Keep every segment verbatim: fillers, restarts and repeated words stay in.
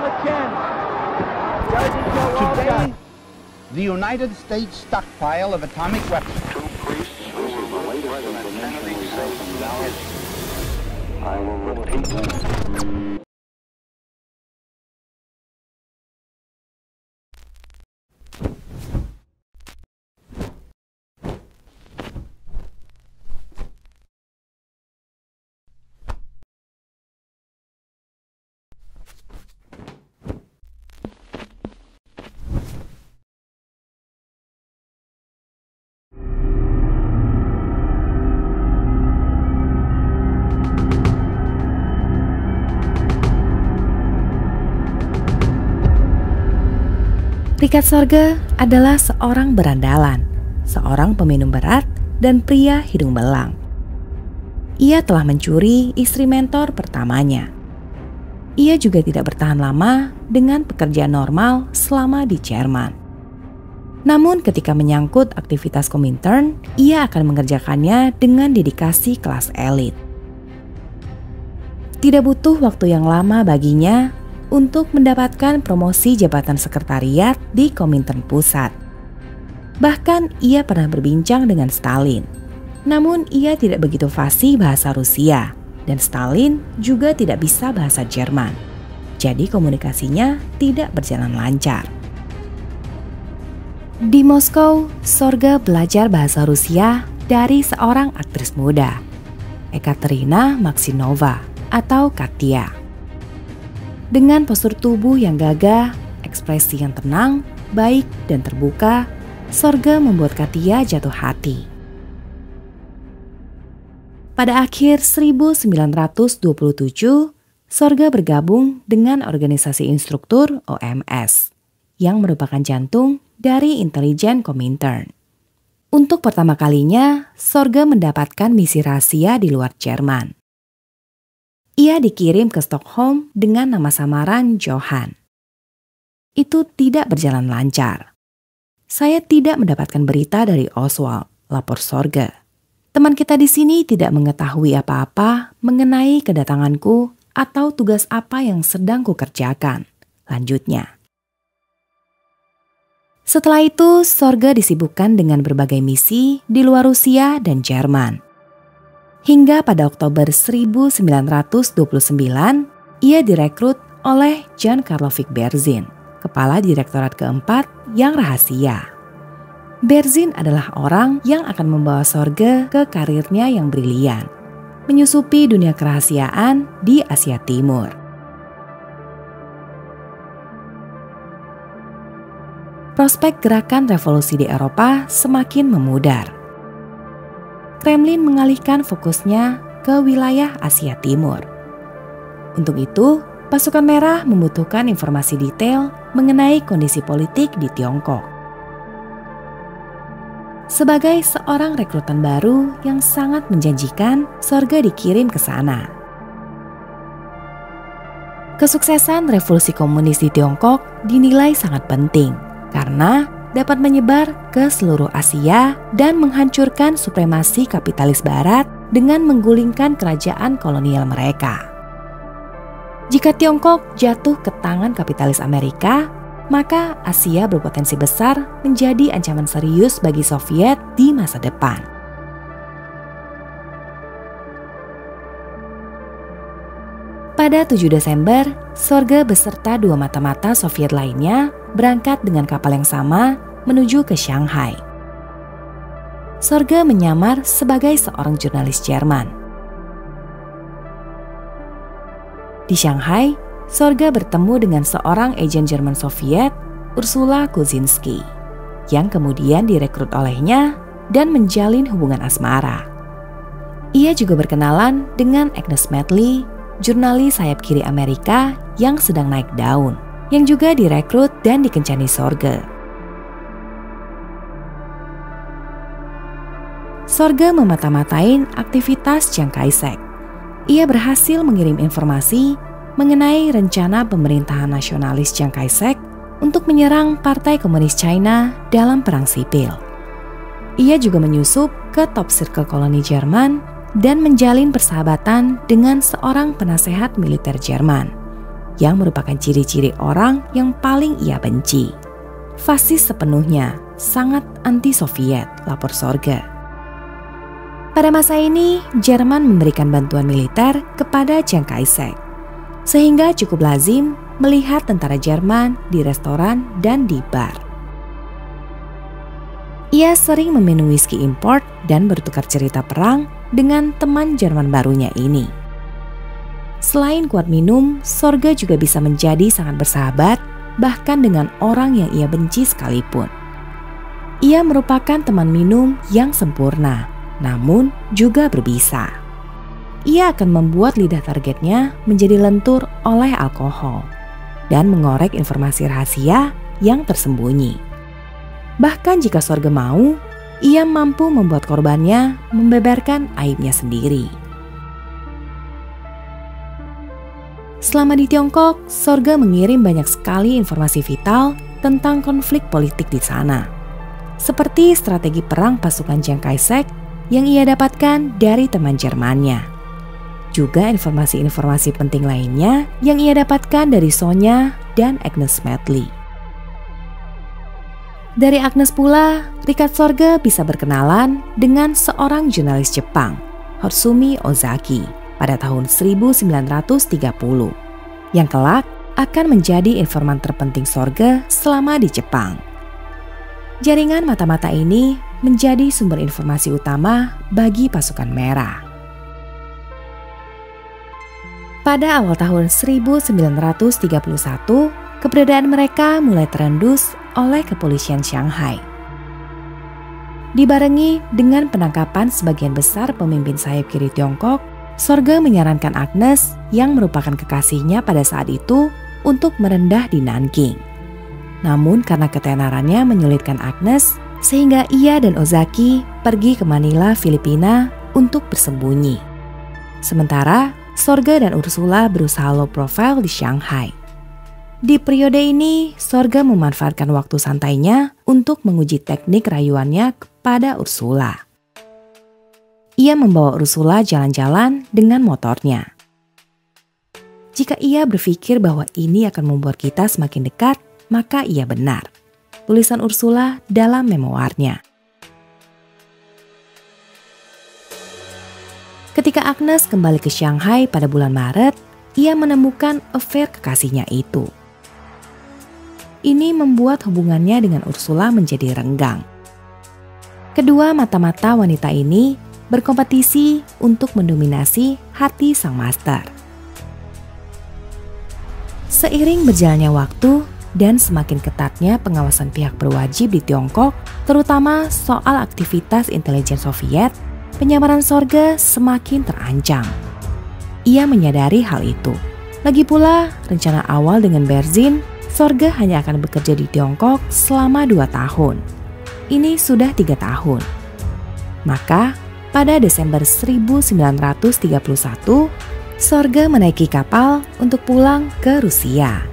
Today, the United States stockpile of atomic weapons. I will repeat. Richard Sorge adalah seorang berandalan, seorang peminum berat, dan pria hidung belang. Ia telah mencuri istri mentor pertamanya. Ia juga tidak bertahan lama dengan pekerjaan normal selama di Jerman. Namun ketika menyangkut aktivitas Komintern, ia akan mengerjakannya dengan dedikasi kelas elit. Tidak butuh waktu yang lama baginya untuk mendapatkan promosi jabatan sekretariat di Komintern Pusat. Bahkan ia pernah berbincang dengan Stalin. Namun ia tidak begitu fasih bahasa Rusia dan Stalin juga tidak bisa bahasa Jerman. Jadi komunikasinya tidak berjalan lancar. Di Moskow, Sorge belajar bahasa Rusia dari seorang aktris muda, Ekaterina Maksinova atau Katya. Dengan postur tubuh yang gagah, ekspresi yang tenang, baik dan terbuka, Sorge membuat Katya jatuh hati. Pada akhir seribu sembilan ratus dua puluh tujuh, Sorge bergabung dengan organisasi instruktur O M S, yang merupakan jantung dari intelijen Komintern. Untuk pertama kalinya, Sorge mendapatkan misi rahasia di luar Jerman. Ia dikirim ke Stockholm dengan nama samaran Johan. Itu tidak berjalan lancar. Saya tidak mendapatkan berita dari Oswald, lapor Sorge. Teman kita di sini tidak mengetahui apa-apa mengenai kedatanganku atau tugas apa yang sedang kukerjakan. Lanjutnya. Setelah itu, Sorge disibukkan dengan berbagai misi di luar Rusia dan Jerman. Hingga pada Oktober seribu sembilan ratus dua puluh sembilan, ia direkrut oleh Jan Karlovic Berzin, kepala direktorat keempat yang rahasia. Berzin adalah orang yang akan membawa Sorge ke karirnya yang brilian, menyusupi dunia kerahasiaan di Asia Timur. Prospek gerakan revolusi di Eropa semakin memudar. Kremlin mengalihkan fokusnya ke wilayah Asia Timur. Untuk itu, pasukan merah membutuhkan informasi detail mengenai kondisi politik di Tiongkok. Sebagai seorang rekrutan baru yang sangat menjanjikan, Sorge dikirim ke sana. Kesuksesan revolusi komunis di Tiongkok dinilai sangat penting karena dapat menyebar ke seluruh Asia dan menghancurkan supremasi kapitalis Barat dengan menggulingkan kerajaan kolonial mereka. Jika Tiongkok jatuh ke tangan kapitalis Amerika, maka Asia berpotensi besar menjadi ancaman serius bagi Soviet di masa depan. Pada tujuh Desember, Sorge beserta dua mata-mata Soviet lainnya berangkat dengan kapal yang sama menuju ke Shanghai. Sorge menyamar sebagai seorang jurnalis Jerman. Di Shanghai, Sorge bertemu dengan seorang agen Jerman Soviet, Ursula Kuczynski, yang kemudian direkrut olehnya dan menjalin hubungan asmara. Ia juga berkenalan dengan Agnes Medley, jurnalis sayap kiri Amerika yang sedang naik daun, yang juga direkrut dan dikencani Sorge. Sorge memata-matain aktivitas Chiang Kai-shek. Ia berhasil mengirim informasi mengenai rencana pemerintahan nasionalis Chiang Kai-shek untuk menyerang Partai Komunis China dalam perang sipil. Ia juga menyusup ke top circle koloni Jerman dan menjalin persahabatan dengan seorang penasehat militer Jerman, yang merupakan ciri-ciri orang yang paling ia benci. Fasis sepenuhnya, sangat anti-Soviet, lapor Sorge. Pada masa ini, Jerman memberikan bantuan militer kepada Chiang Kai-shek, sehingga cukup lazim melihat tentara Jerman di restoran dan di bar. Ia sering meminum whisky import dan bertukar cerita perang dengan teman Jerman barunya ini. Selain kuat minum, Sorge juga bisa menjadi sangat bersahabat bahkan dengan orang yang ia benci sekalipun. Ia merupakan teman minum yang sempurna, namun juga berbisa. Ia akan membuat lidah targetnya menjadi lentur oleh alkohol dan mengorek informasi rahasia yang tersembunyi. Bahkan jika Sorge mau, ia mampu membuat korbannya membeberkan aibnya sendiri. Selama di Tiongkok, Sorge mengirim banyak sekali informasi vital tentang konflik politik di sana, seperti strategi perang pasukan Chiang Kai-shek yang ia dapatkan dari teman Jermannya. Juga informasi-informasi penting lainnya yang ia dapatkan dari Sonya dan Agnes Medley. Dari Agnes pula, Richard Sorge bisa berkenalan dengan seorang jurnalis Jepang, Hotsumi Ozaki, pada tahun seribu sembilan ratus tiga puluh, yang kelak akan menjadi informan terpenting Sorge selama di Jepang. Jaringan mata-mata ini menjadi sumber informasi utama bagi pasukan merah. Pada awal tahun seribu sembilan ratus tiga puluh satu, keberadaan mereka mulai terendus oleh kepolisian Shanghai. Dibarengi dengan penangkapan sebagian besar pemimpin sayap kiri Tiongkok, Sorge menyarankan Agnes yang merupakan kekasihnya pada saat itu untuk merendah di Nanking. Namun karena ketenarannya menyulitkan Agnes, sehingga ia dan Ozaki pergi ke Manila, Filipina untuk bersembunyi. Sementara Sorge dan Ursula berusaha low profile di Shanghai. Di periode ini, Sorge memanfaatkan waktu santainya untuk menguji teknik rayuannya kepada Ursula. Ia membawa Ursula jalan-jalan dengan motornya. Jika ia berpikir bahwa ini akan membuat kita semakin dekat, maka ia benar. Tulisan Ursula dalam memoarnya. Ketika Agnes kembali ke Shanghai pada bulan Maret, ia menemukan affair kekasihnya itu. Ini membuat hubungannya dengan Ursula menjadi renggang. Kedua mata-mata wanita ini berkompetisi untuk mendominasi hati sang master. Seiring berjalannya waktu dan semakin ketatnya pengawasan pihak berwajib di Tiongkok, terutama soal aktivitas intelijen Soviet, penyamaran Sorge semakin terancam. Ia menyadari hal itu. Lagi pula, rencana awal dengan Berzin, Sorge hanya akan bekerja di Tiongkok selama dua tahun. Ini sudah tiga tahun. Maka, pada Desember seribu sembilan ratus tiga puluh satu, Sorge menaiki kapal untuk pulang ke Rusia.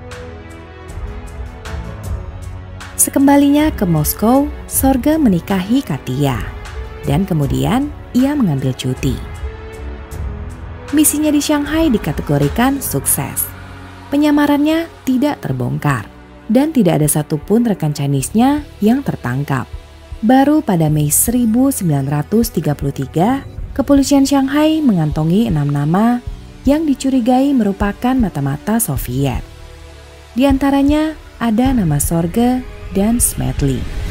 Sekembalinya ke Moskow, Sorge menikahi Katia, dan kemudian ia mengambil cuti. Misinya di Shanghai dikategorikan sukses. Penyamarannya tidak terbongkar, dan tidak ada satupun rekan Chinese-nya yang tertangkap. Baru pada Mei seribu sembilan ratus tiga puluh tiga, kepolisian Shanghai mengantongi enam nama yang dicurigai merupakan mata-mata Soviet. Di antaranya ada nama Sorge dan Smedley.